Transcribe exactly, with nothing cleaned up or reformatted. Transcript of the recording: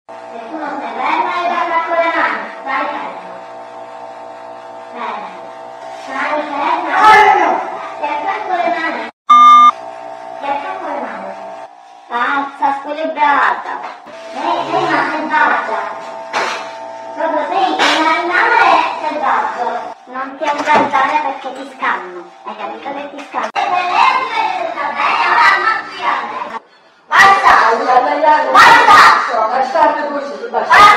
Se tu non sei ferma e parla con le mani, stai fermo. Bene. Stai ferma. Ti attacco le mani. Ti attacco le mani. Pazza, squilibrata. Sei, sei una selvaggia. Proprio sei un animale selvaggio. Non ti ammazzare perché ti scanno. Hai capito che ti scanno? Basta! Basta! Basta! Basta!